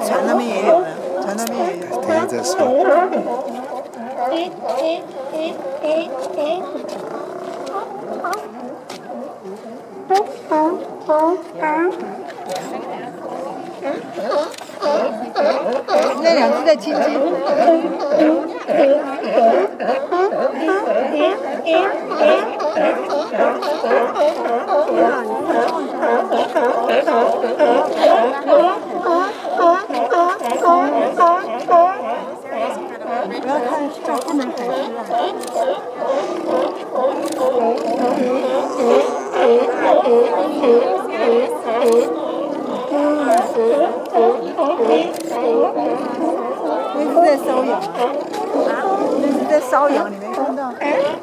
船那边也有的，船那边也有。 等一下再说。 那两只在亲亲。